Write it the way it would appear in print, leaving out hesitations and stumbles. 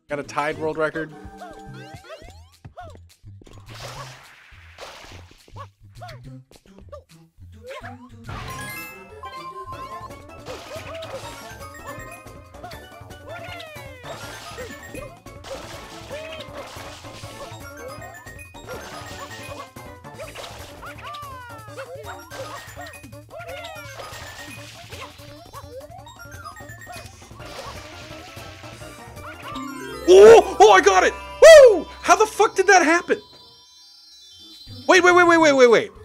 Got a tied world record. Oh! Oh, I got it! Woo! How the fuck did that happen? Wait.